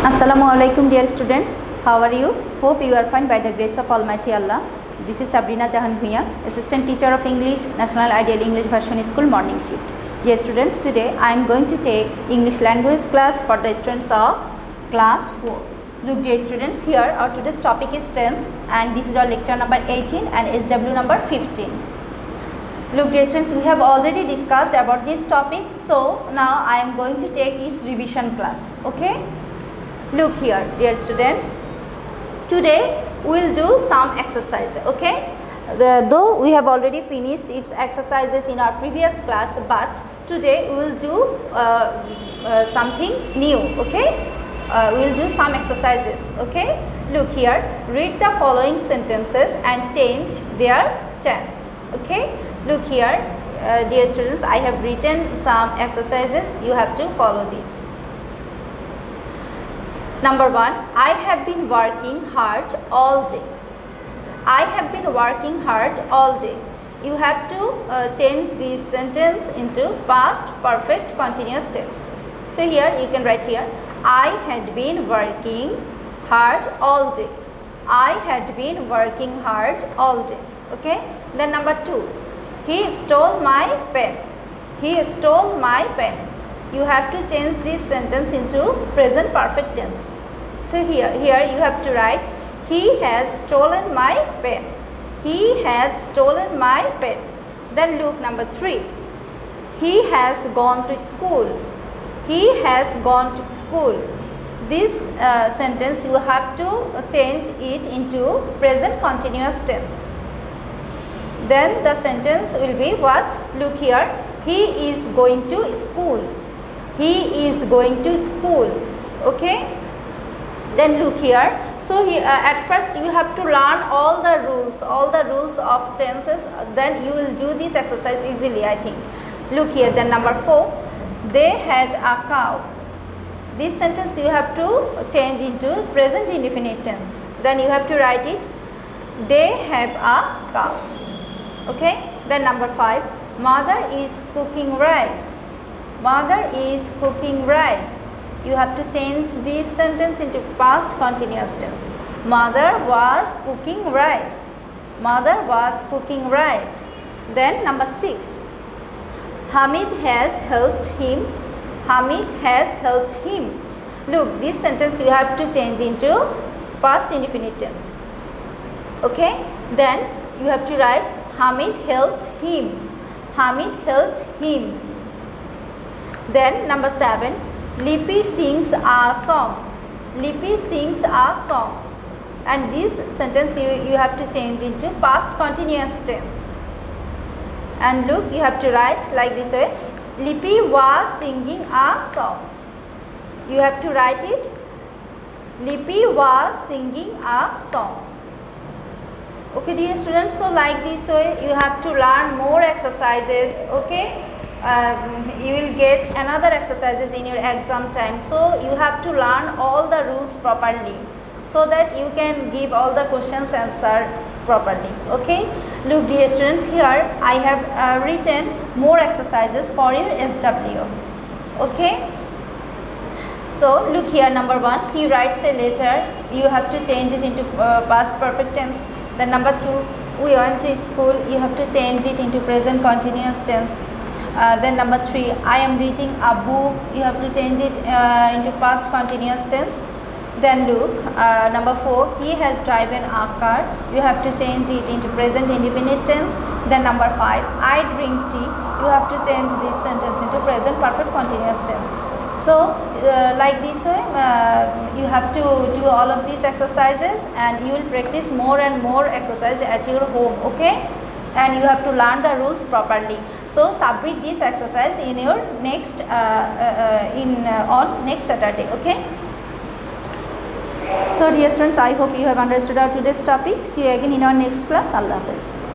Assalamualaikum dear students, how are you? Hope you are fine by the grace of Almighty Allah. This is Sabrina Jahan Bhuiya, Assistant Teacher of English, National Ideal English Version School Morning Shift. Dear students, today I am going to take English language class for the students of class 4. Look dear students, here our today's topic is tense and this is our lecture number 18 and SW number 15. Look dear students, we have already discussed about this topic, so now I am going to take its revision class. Okay? Look here dear students, today we will do some exercises. Okay, though we have already finished its exercises in our previous class, but today we will do something new. Okay, we will do some exercises. Okay, look here, read the following sentences and change their tense. Okay, look here dear students, I have written some exercises, you have to follow these. Number 1, I have been working hard all day. I have been working hard all day. You have to change this sentence into past perfect continuous tense. So here you can write here, I had been working hard all day. I had been working hard all day. Okay. Then number 2, he stole my pen. He stole my pen. You have to change this sentence into present perfect tense. So here you have to write, he has stolen my pen. He has stolen my pen. Then look number 3, he has gone to school. He has gone to school. This sentence you have to change it into present continuous tense. Then the sentence will be what? Look here, he is going to school. He is going to school. Okay. Then look here, so at first you have to learn all the rules of tenses, then you will do this exercise easily, I think. Look here, then number 4, they had a cow. This sentence you have to change into present indefinite tense. Then you have to write it, they have a cow. Okay. Then number 5, mother is cooking rice. Mother is cooking rice. You have to change this sentence into past continuous tense. Mother was cooking rice. Mother was cooking rice. Then number 6, Hamid has helped him. Hamid has helped him. Look, this sentence you have to change into past indefinite tense. Okay. Then you have to write, Hamid helped him. Hamid helped him. Then number 7, Lippy sings a song. Lippy sings a song. And this sentence you have to change into past continuous tense. And look, you have to write like this way, Lippy was singing a song. You have to write it, Lippy was singing a song. Okay dear students, so like this way you have to learn more exercises. Okay. You will get another exercises in your exam time, so you have to learn all the rules properly so that you can give all the questions answered properly. Okay. Look dear students, here I have written more exercises for your SW. Okay. So look here, number 1, he writes a letter. You have to change it into past perfect tense. Then number 2, we went to school. You have to change it into present continuous tense. Then number 3, I am reading a book. You have to change it into past continuous tense. Then look, number 4, he has driven a car. You have to change it into present indefinite tense. Then number 5, I drink tea. You have to change this sentence into present perfect continuous tense. So like this way you have to do all of these exercises and you will practice more and more exercise at your home. Okay. And you have to learn the rules properly. So submit this exercise in your next on next Saturday. Okay. So dear students, I hope you have understood our today's topic. See you again in our next class. Allah Hafiz.